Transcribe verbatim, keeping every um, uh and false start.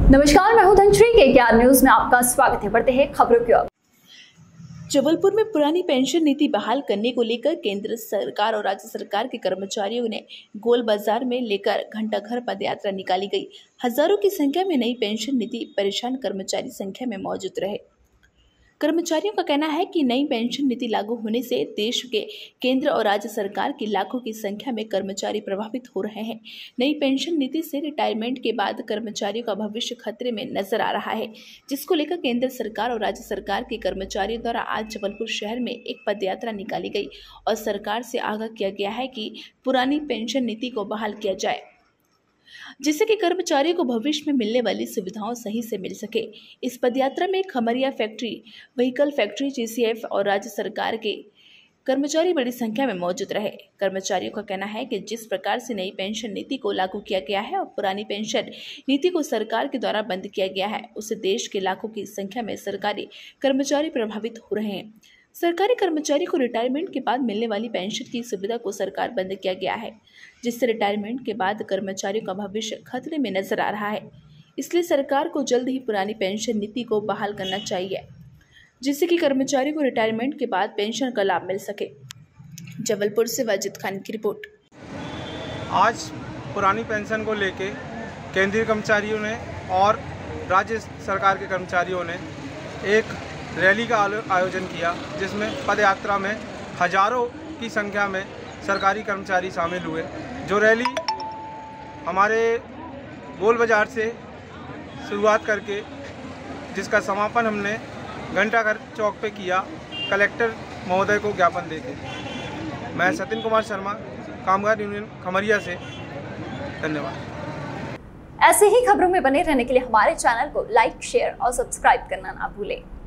नमस्कार, मैं हूं धनश्री के के आर न्यूज में आपका स्वागत है। बढ़ते हैं खबरों की ओर। जबलपुर में पुरानी पेंशन नीति बहाल करने को लेकर केंद्र सरकार और राज्य सरकार के कर्मचारियों ने गोल बाजार में लेकर घंटा घर पदयात्रा निकाली गई। हजारों की संख्या में नई पेंशन नीति परेशान कर्मचारी संख्या में मौजूद रहे। कर्मचारियों का कहना है कि नई पेंशन नीति लागू होने से देश के केंद्र और राज्य सरकार की लाखों की संख्या में कर्मचारी प्रभावित हो रहे हैं। नई पेंशन नीति से रिटायरमेंट के बाद कर्मचारियों का भविष्य खतरे में नजर आ रहा है, जिसको लेकर केंद्र सरकार और राज्य सरकार के कर्मचारियों द्वारा आज जबलपुर शहर में एक पदयात्रा निकाली गई और सरकार से आगाह किया गया है कि पुरानी पेंशन नीति को बहाल किया जाए, जिससे कि कर्मचारियों को भविष्य में मिलने वाली सुविधाओं सही से मिल सके। इस पदयात्रा में Khamaria factory, vehicle factory, G C F और राज्य सरकार के कर्मचारी बड़ी संख्या में मौजूद रहे। कर्मचारियों का कहना है कि जिस प्रकार से नई पेंशन नीति को लागू किया गया है और पुरानी पेंशन नीति को सरकार के द्वारा बंद किया गया है, उससे देश के लाखों की संख्या में सरकारी कर्मचारी प्रभावित हो रहे हैं। सरकारी कर्मचारी को रिटायरमेंट के बाद मिलने वाली पेंशन की सुविधा को सरकार बंद किया गया है, जिससे रिटायरमेंट के बाद कर्मचारियों का भविष्य खतरे में नजर आ रहा है। इसलिए सरकार को जल्द ही पुरानी पेंशन नीति को बहाल करना चाहिए, जिससे कि कर्मचारियों को रिटायरमेंट के बाद पेंशन का लाभ मिल सके। जबलपुर से वाजिद खान की रिपोर्ट। आज पुरानी पेंशन को लेके केंद्रीय कर्मचारियों ने और राज्य सरकार के कर्मचारियों ने एक रैली का आयोजन किया, जिसमें पदयात्रा में हजारों की संख्या में सरकारी कर्मचारी शामिल हुए। जो रैली हमारे गोल बाजार से शुरुआत करके जिसका समापन हमने घंटाघर चौक पे किया, कलेक्टर महोदय को ज्ञापन देके। मैं सतिन कुमार शर्मा, कामगार यूनियन खमरिया से, धन्यवाद। ऐसे ही खबरों में बने रहने के लिए हमारे चैनल को लाइक, शेयर और सब्सक्राइब करना ना भूलें।